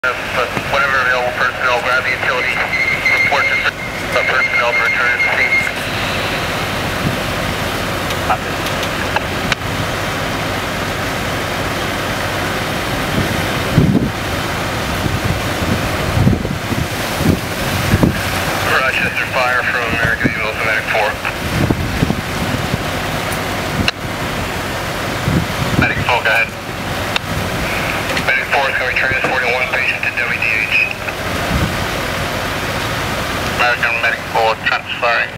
But whenever available personnel, grab the utility, report to personnel to return to the scene. Rochester Fire from American Eagle to Medic 4. Medic 4, go ahead. Medic 4 is going to be transporting one patient to WDH. American Medic 4 transferring.